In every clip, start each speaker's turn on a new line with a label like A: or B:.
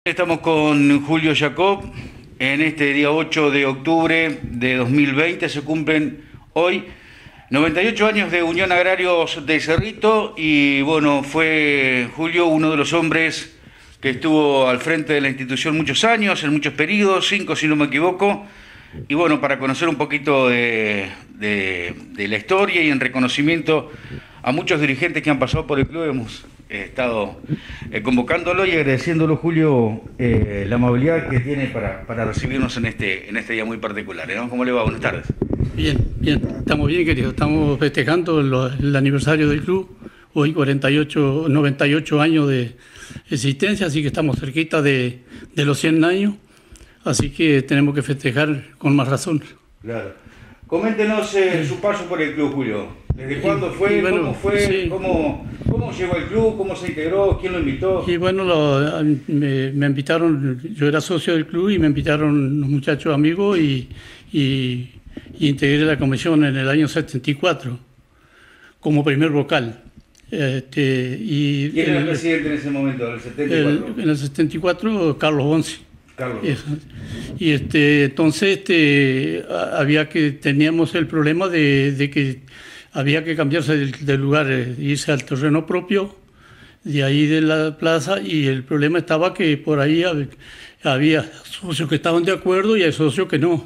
A: Estamos con Julio Jacob. En este día 8 de octubre de 2020 se cumplen hoy 98 años de Unión Agrarios de Cerrito y bueno, fue Julio uno de los hombres que estuvo al frente de la institución muchos años, en muchos periodos, 5 si no me equivoco. Y bueno, para conocer un poquito de la historia y en reconocimiento a muchos dirigentes que han pasado por el club, hemos estado convocándolo y agradeciéndolo, Julio, la amabilidad que tiene para recibirnos en este día muy particular, ¿no? ¿Cómo le va? Buenas tardes.
B: Bien, bien, estamos bien, querido. Estamos festejando el aniversario del club, hoy 98 años de existencia, así que estamos cerquita de los 100 años, así que tenemos que festejar con más razón.
A: Claro. Coméntenos su paso por el club, Julio. ¿Desde cuándo fue?
B: Bueno,
A: ¿Cómo fue?
B: sí.
A: ¿Cómo llegó al club? ¿Cómo se integró? ¿Quién lo invitó?
B: Y bueno, me invitaron, yo era socio del club y me invitaron los muchachos amigos y integré la comisión en el año 74 como primer vocal.
A: ¿Quién era el presidente en ese momento, en el 74?
B: En el 74, Carlos Bonzi.
A: Carlos.
B: Y entonces teníamos el problema de que había que cambiarse del lugar, irse al terreno propio, de ahí de la plaza, y el problema estaba que por ahí había socios que estaban de acuerdo y hay socios que no,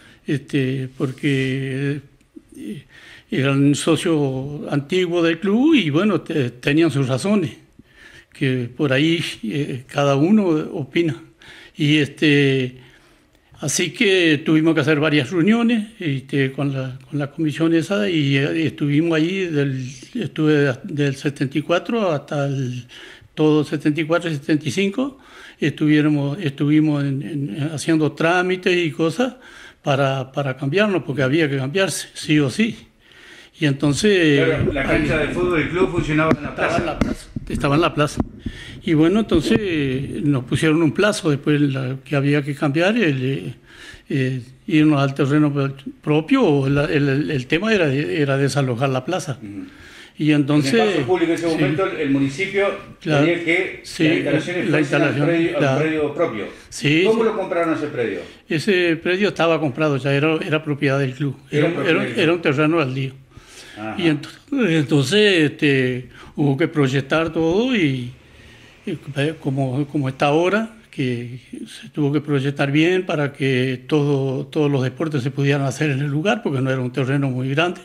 B: porque eran socios antiguos del club y bueno, tenían sus razones, que por ahí cada uno opina. Y así que tuvimos que hacer varias reuniones con la comisión esa y estuvimos ahí, estuve del 74 hasta todo 74 y 75, estuvimos haciendo trámites y cosas para cambiarnos, porque había que cambiarse, sí o sí. Y entonces...
A: Claro, la cancha de fútbol del club funcionaba en la plaza.
B: Estaba en la plaza. Y bueno, entonces nos pusieron un plazo después que había que cambiar, irnos al terreno propio. El tema era desalojar la plaza. Y entonces...
A: En el espacio público en ese momento, el municipio tenía que la instalación al predio propio.
B: Sí,
A: ¿Cómo lo compraron ese predio?
B: Ese predio estaba comprado, ya era propiedad del club. Era un terreno baldío. Ajá. Y entonces hubo que proyectar todo y como está ahora, que se tuvo que proyectar bien para que todos los deportes se pudieran hacer en el lugar, porque no era un terreno muy grande.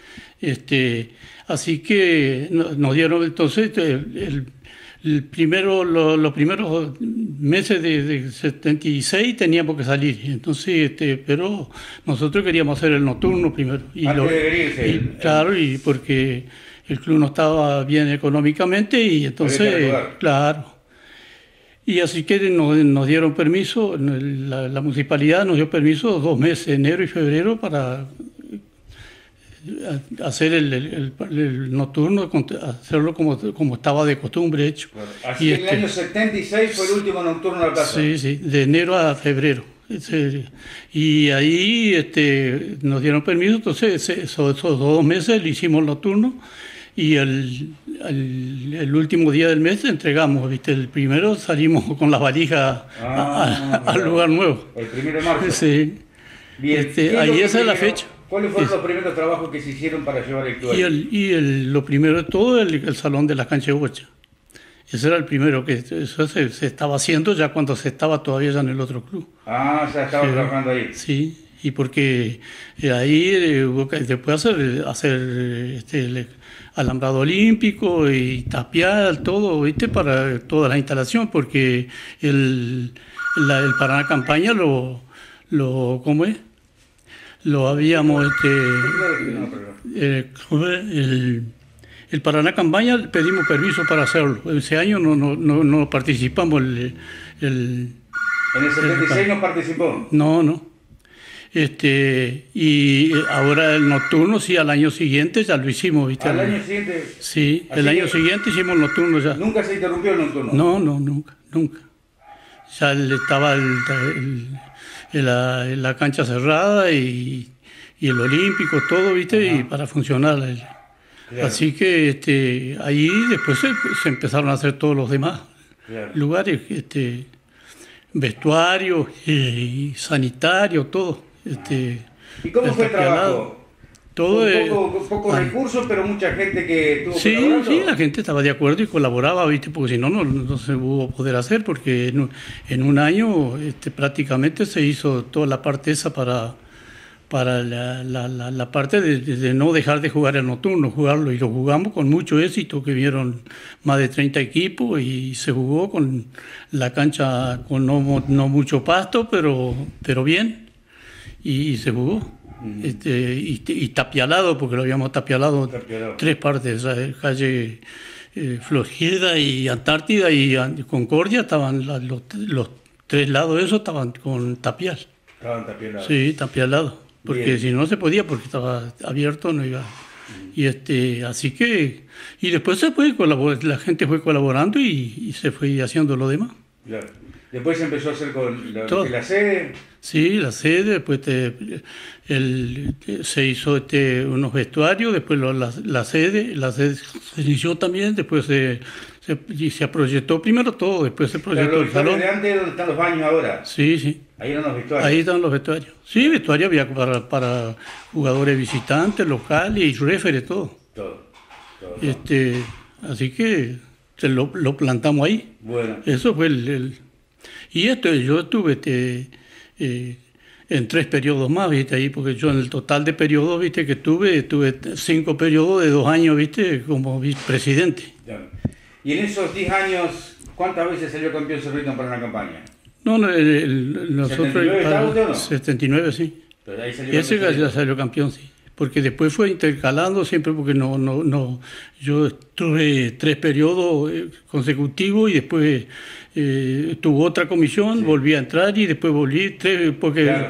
B: Así que nos dieron entonces los primeros meses de 76 teníamos que salir, entonces pero nosotros queríamos hacer el nocturno primero. Claro, y porque el club no estaba bien económicamente y entonces, claro. Y así que nos dieron permiso, la municipalidad nos dio permiso 2 meses, enero y febrero, para hacer el nocturno, hacerlo como estaba de costumbre hecho.
A: Bueno, así que en el año 76 fue el último nocturno de la plaza.
B: Sí, de enero a febrero. Y ahí nos dieron permiso, entonces esos 2 meses le hicimos nocturno y el último día del mes entregamos, el primero salimos con las valijas al lugar nuevo.
A: El 1 de marzo.
B: Sí.
A: Bien.
B: Ahí esa es la fecha.
A: ¿Cuáles fueron los primeros trabajos que se hicieron para llevar el club?
B: Lo primero de todo, el salón de la cancha de bocha. Ese era el primero que eso se estaba haciendo ya cuando se estaba todavía ya en el otro club.
A: Ah, ya estaba trabajando ahí.
B: Sí, y porque ahí hubo que después hacer el alambrado olímpico y tapiar todo, ¿viste? Para toda la instalación, porque el Paraná Campaña ¿cómo es? Lo habíamos, el Paraná Campaña pedimos permiso para hacerlo. Ese año no participamos.
A: ¿En el 76 no participó?
B: No. Y ahora el nocturno, sí, al año siguiente ya lo hicimos, ¿viste?
A: ¿Al año siguiente?
B: Sí, el año siguiente hicimos el nocturno ya.
A: ¿Nunca se interrumpió el nocturno?
B: No, nunca. Ya estaba la cancha cerrada y el olímpico, todo, ¿viste? Ajá. Y para funcionar. Claro. Así que ahí después se empezaron a hacer todos los demás lugares. vestuario y sanitario, todo.
A: ¿Y cómo fue el trabajo?
B: Todo
A: pocos recursos, pero mucha gente que estuvo
B: sí,
A: colaborando.
B: Sí, la gente estaba de acuerdo y colaboraba, ¿viste? Porque si no, no se pudo poder hacer, porque en un año prácticamente se hizo toda la parte esa para la parte de no dejar de jugar el nocturno, jugarlo, y lo jugamos con mucho éxito, que vieron más de 30 equipos y se jugó con la cancha con no mucho pasto, pero bien, y se jugó. Y tapialado, porque lo habíamos tapialado 3 partes, calle Florida y Antártida y Concordia, estaban los 3 lados de eso estaban con tapial.
A: Estaban tapialados.
B: Sí, tapialado, porque
A: Bien.
B: si no se podía, porque estaba abierto, no iba. Y así que, y después la gente fue colaborando y se fue haciendo lo demás.
A: Claro. Después se empezó a hacer con la sede.
B: Sí, la sede, después se hizo unos vestuarios, después la sede se inició también, después se proyectó primero todo, después se proyectó el salón.
A: De antes, ¿dónde están los baños ahora?
B: Sí.
A: Ahí eran los vestuarios.
B: Ahí están los vestuarios. Sí, vestuario había para jugadores visitantes, locales y referes, todo.
A: Todo.
B: Así que lo plantamos ahí.
A: Bueno.
B: Eso fue y yo estuve en 3 periodos más, ¿viste? Ahí, porque yo en el total de periodos, ¿viste? Que tuve 5 periodos de 2 años, ¿viste? Como vicepresidente.
A: Claro. Y en esos 10 años, ¿cuántas veces salió campeón Cerrito para una campaña?
B: No, nosotros...
A: ¿79 estaba usted o no? 79,
B: sí.
A: Pero ahí salió
B: Ese
A: campeón.
B: ya salió campeón, sí. Porque después fue intercalando siempre, porque no. Yo estuve 3 periodos consecutivos y después tuvo otra comisión, volví a entrar y después volví 3, porque
A: Claro.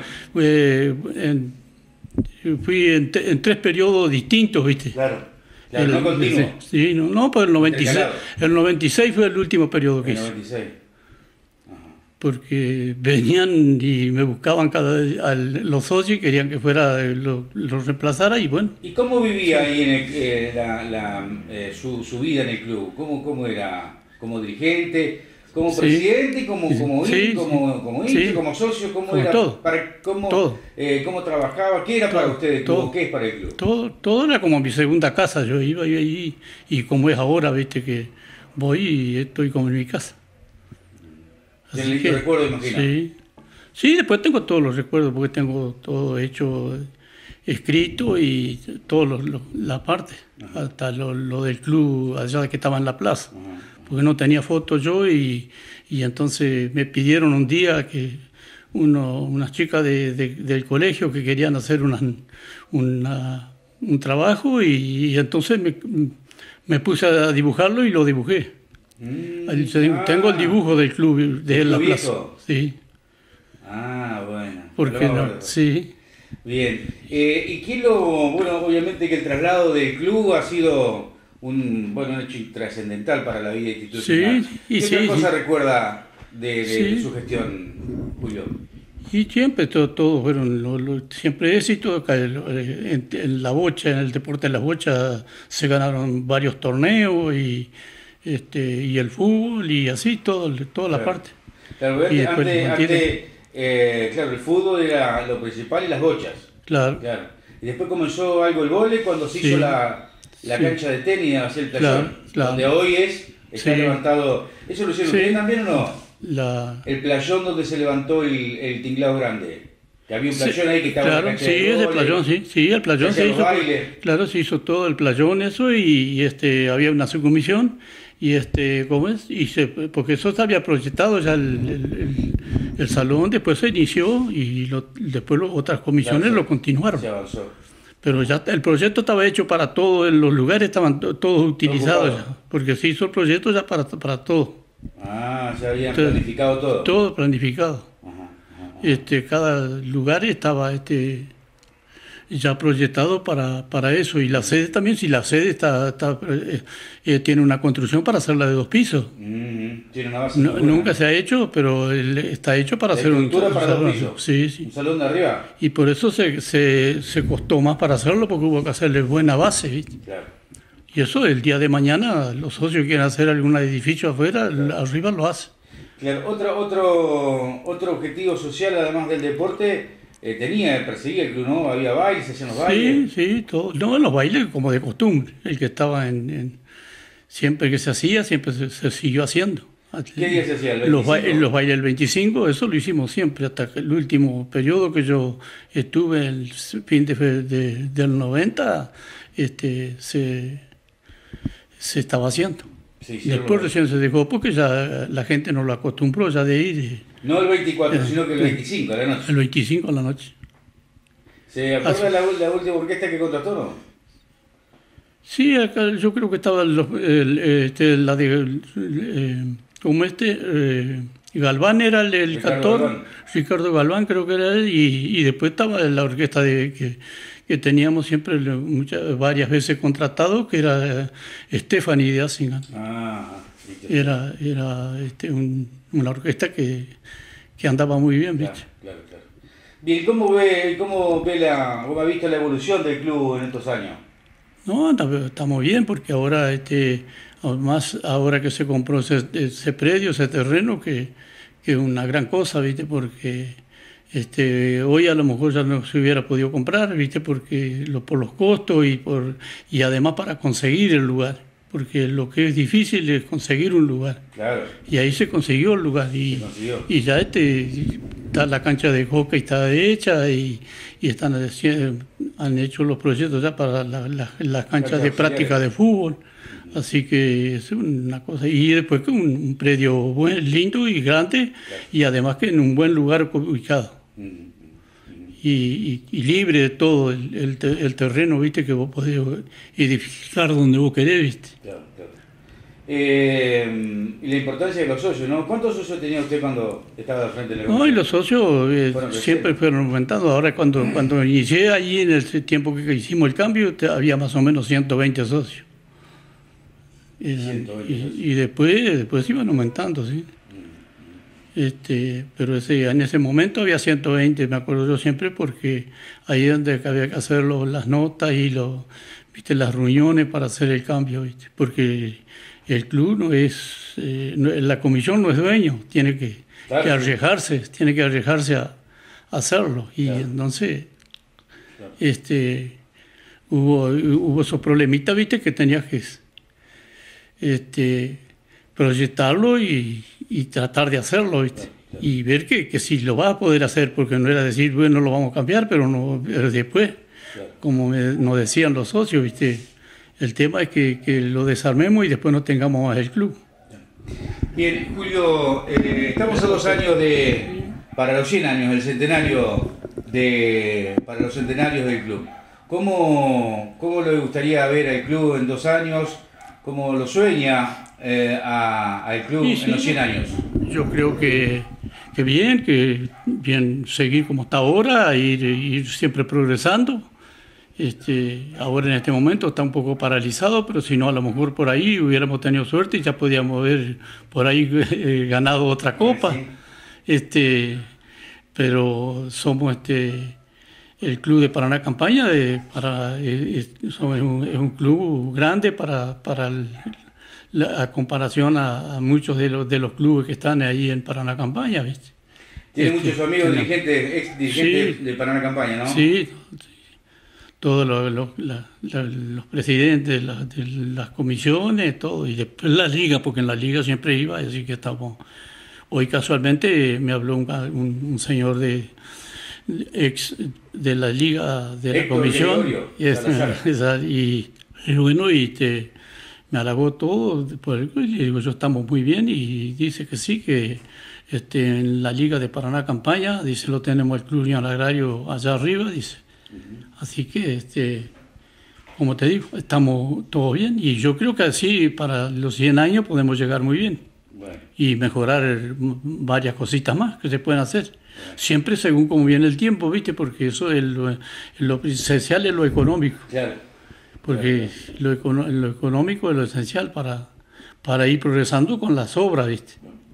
B: Fui en 3 periodos distintos, ¿viste?
A: Claro, no continuo.
B: Sí, no, pues el 96 fue el último periodo que
A: El
B: hice.
A: 96.
B: Porque venían y me buscaban los socios y querían que fuera los reemplazara y bueno.
A: ¿Y cómo vivía ahí en su vida en el club? ¿Cómo era? ¿Como dirigente? ¿Como presidente? ¿Como hincha? ¿Como socio? ¿Cómo era?
B: Todo.
A: ¿Cómo trabajaba? ¿Qué era para usted el club? ¿Qué es para el club?
B: Todo era como mi segunda casa. Yo iba ahí y como es ahora, viste que voy y estoy como en mi casa.
A: ¿Tiene lindo recuerdo, imagino?
B: Sí, después tengo todos los recuerdos porque tengo todo hecho, escrito y todo la parte, hasta lo del club allá que estaba en la plaza, porque no tenía fotos yo y entonces me pidieron un día que unas chicas del colegio que querían hacer un trabajo y entonces me puse a dibujarlo y lo dibujé. Tengo el dibujo del club de la plaza. Sí.
A: Bueno.
B: Porque no, sí.
A: Bien. ¿Y qué bueno, obviamente que el traslado del club ha sido un hecho trascendental para la vida institucional.
B: Sí,
A: ¿Qué otra cosa recuerda de su gestión, Julio?
B: Y siempre todos fueron siempre éxito. En la bocha, en el deporte de las bochas se ganaron varios torneos y el fútbol y así toda la parte.
A: Claro, antes, el fútbol era lo principal y las bochas.
B: Claro.
A: Y después comenzó algo el vóley cuando se hizo la cancha de tenis hacia el playón, donde hoy está levantado. ¿Eso lo hicieron ustedes también o no? El playón donde se levantó el tinglado grande. Que había un playón ahí que estaba en la cancha de
B: ese playón, el playón se hizo. Claro, se hizo todo el playón eso y había una subcomisión y ¿cómo es? Porque eso se había proyectado ya el salón, después se inició y después otras comisiones lo continuaron.
A: Se avanzó.
B: Pero ya el proyecto estaba hecho para todo, los lugares estaban todos utilizados ya, porque se hizo el proyecto ya para todo.
A: Se habían planificado todo.
B: Todo planificado. Cada lugar estaba ya proyectado para eso, y la sede también, si la sede tiene una construcción para hacerla de 2 pisos.
A: Tiene una base
B: Nunca se ha hecho, pero está hecho para hacer un
A: para
B: salón.
A: 2 pisos.
B: Sí.
A: Un salón de arriba.
B: Y por eso se costó más para hacerlo, porque hubo que hacerle buena base, ¿viste?
A: Claro.
B: Y eso el día de mañana los socios quieren hacer algún edificio afuera, arriba lo hacen.
A: Claro, otro objetivo social, además del deporte, perseguía el club, ¿no? Había bailes, se hacían los bailes.
B: Sí, sí, todo. No, los bailes como de costumbre. El que estaba siempre que se hacía, siempre se siguió haciendo.
A: ¿Qué día se hacía? ¿El 25?
B: Los bailes del 25, eso lo hicimos siempre, hasta el último periodo que yo estuve, el fin del 90, se estaba haciendo.
A: Sí,
B: Después recién se dejó porque ya la gente no lo acostumbró ya de ir.
A: No el 24, sino que el 25 a la noche.
B: El 25 a la noche.
A: ¿Se acuerda la última orquesta que contrató, no?
B: Sí, acá yo creo que estaba la de Galván era el cantor,
A: Galván.
B: Ricardo Galván creo que era él, y después estaba la orquesta que teníamos siempre varias veces contratado, que era Stephanie de Assingham.
A: Ah,
B: Era una orquesta que andaba muy bien,
A: claro,
B: ¿viste?
A: claro, claro. Bien, ¿cómo ha visto la evolución del club en estos años?
B: No, estamos bien porque ahora, además, ahora que se compró ese predio, ese terreno, que es una gran cosa, ¿viste? Porque hoy a lo mejor ya no se hubiera podido comprar, ¿viste? Porque por los costos y además para conseguir el lugar. Porque lo que es difícil es conseguir un lugar.
A: Claro.
B: Y ahí se consiguió el lugar. Y ya está la cancha de hockey está hecha y han hecho los proyectos ya para las canchas de práctica de fútbol. Así que es una cosa. Y después que un predio lindo y grande, y además que en un buen lugar ubicado. Y libre de todo el terreno, ¿viste? Que vos podés edificar donde vos querés, ¿viste?
A: Claro, claro. Y la importancia de los socios, ¿no? ¿Cuántos socios tenía usted cuando estaba al frente del negocio?
B: No, y los socios siempre fueron aumentando. Ahora cuando inicié allí, en el tiempo que hicimos el cambio, había más o menos 120 socios.
A: 120 socios.
B: Y después iban aumentando, sí. Pero en ese momento había 120, me acuerdo yo siempre, porque ahí es donde había que hacer las notas y ¿viste? Las reuniones para hacer el cambio, ¿viste? Porque el club la comisión no es dueño, tiene que arriesgarse a hacerlo. Y claro. Entonces claro. Hubo esos problemitas, ¿viste? Que tenías que proyectarlo y tratar de hacerlo, ¿viste? Claro, claro. Y ver que sí lo vas a poder hacer, porque no era decir, bueno, lo vamos a cambiar, pero después, claro. Como nos decían los socios, ¿viste? El tema es que lo desarmemos y después no tengamos más el club.
A: Bien, Julio, estamos a 2 años para los 100 años, el centenario para los centenarios del club. ¿Cómo le gustaría ver al club en 2 años? ¿Cómo lo sueña al club en los 100 años?
B: Yo creo que bien seguir como está ahora, ir siempre progresando. Ahora en este momento está un poco paralizado, pero si no, a lo mejor por ahí hubiéramos tenido suerte y ya podíamos haber por ahí ganado otra copa. Sí. Pero somos el club de Paraná Campaña, es un club grande para a comparación a muchos de los clubes que están ahí en Paraná Campaña, ¿viste?
A: Tiene muchos amigos ex dirigentes de Paraná Campaña, ¿no? Sí,
B: todos los presidentes de las comisiones, todo, y después la liga, porque en la liga siempre iba, así que estamos. Hoy casualmente me habló un señor ex de la liga de la comisión, y bueno, me halagó todo, y le digo, yo estamos muy bien, y dice que sí, que en la liga de Paraná Campaña, dice, lo tenemos el Club Unión Agrario allá arriba, dice. Así que, como te digo, estamos todos bien, y yo creo que así para los 100 años podemos llegar muy bien. Bueno. Y mejorar varias cositas más que se pueden hacer. Bueno. Siempre según como viene el tiempo, ¿viste? Porque eso es lo esencial es lo económico.
A: Claro.
B: Porque lo económico es lo esencial para ir progresando con las obras, ¿viste?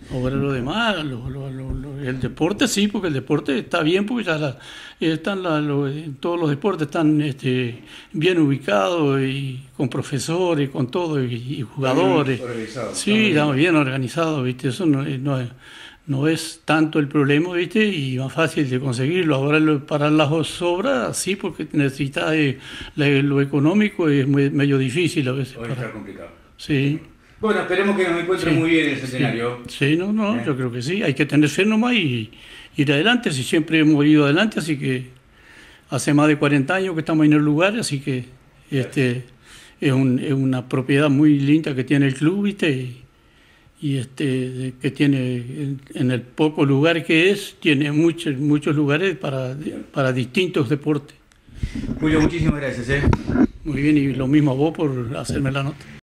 B: Ahora lo demás, el deporte sí, porque el deporte está bien, porque ya todos los deportes están bien ubicados y con profesores, con todo, y jugadores. Sí, estamos bien organizados, ¿viste? Eso no es tanto el problema, ¿viste? Y más fácil de conseguirlo. Ahora para las obras, sí, porque necesitas lo económico, es medio difícil a veces.
A: Hoy está complicado.
B: Sí.
A: Bueno, esperemos que nos encuentre muy bien ese escenario.
B: Sí, yo creo que sí. Hay que tener fe nomás y ir adelante. Si siempre hemos ido adelante, así que hace más de 40 años que estamos en el lugar, así que es una propiedad muy linda que tiene el club, ¿viste? Que tiene, en el poco lugar que es, tiene muchos lugares para distintos deportes.
A: Julio, muchísimas gracias.
B: Muy bien, y lo mismo a vos por hacerme la nota.